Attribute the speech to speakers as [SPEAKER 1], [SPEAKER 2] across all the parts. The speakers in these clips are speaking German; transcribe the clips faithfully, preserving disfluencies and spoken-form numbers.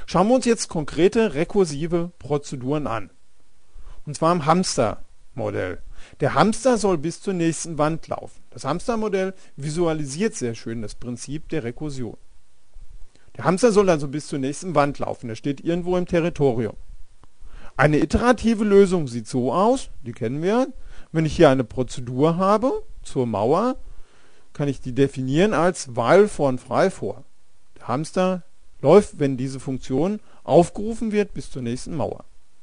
[SPEAKER 1] Schauen wir uns jetzt konkrete rekursive Prozeduren an. Und zwar im Hamstermodell. Der Hamster soll bis zur nächsten Wand laufen. Das Hamstermodell visualisiert sehr schön das Prinzip der Rekursion. Der Hamster soll also bis zur nächsten Wand laufen. Er steht irgendwo im Territorium. Eine iterative Lösung sieht so aus, die kennen wir. Wenn ich hier eine Prozedur habe zur Mauer, kann ich die definieren als while von frei vor. Der Hamster läuft, wenn diese Funktion aufgerufen wird, bis zur nächsten Mauer.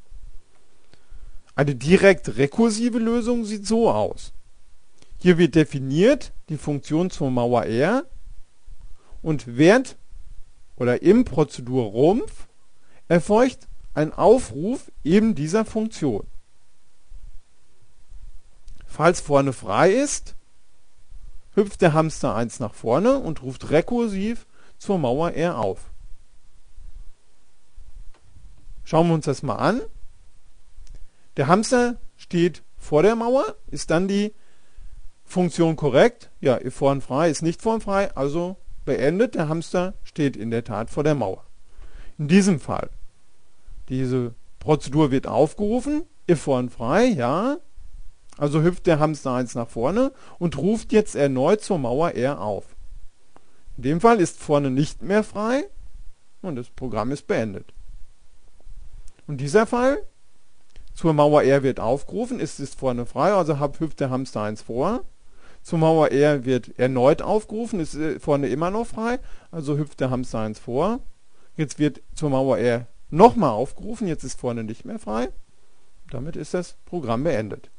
[SPEAKER 1] Eine direkt rekursive Lösung sieht so aus. Hier wird definiert die Funktion zur Mauer R und während oder im Prozedurrumpf erfolgt ein Aufruf eben dieser Funktion. Falls vorne frei ist, hüpft der Hamster eins nach vorne und ruft rekursiv zur Mauer R auf. Schauen wir uns das mal an. Der Hamster steht vor der Mauer. Ist dann die Funktion korrekt? Ja, if vorn frei ist nicht vorn frei, also beendet. Der Hamster steht in der Tat vor der Mauer. In diesem Fall, diese Prozedur wird aufgerufen, if vorn frei, ja. Also hüpft der Hamster eins nach vorne und ruft jetzt erneut zur Mauer R auf. In dem Fall ist vorne nicht mehr frei und das Programm ist beendet. Und dieser Fall, zur Mauer R wird aufgerufen, ist es vorne frei, also hüpft der Hamster eins vor. Zur Mauer R wird erneut aufgerufen, ist vorne immer noch frei, also hüpft der Hamster eins vor. Jetzt wird zur Mauer R nochmal aufgerufen, jetzt ist vorne nicht mehr frei. Damit ist das Programm beendet.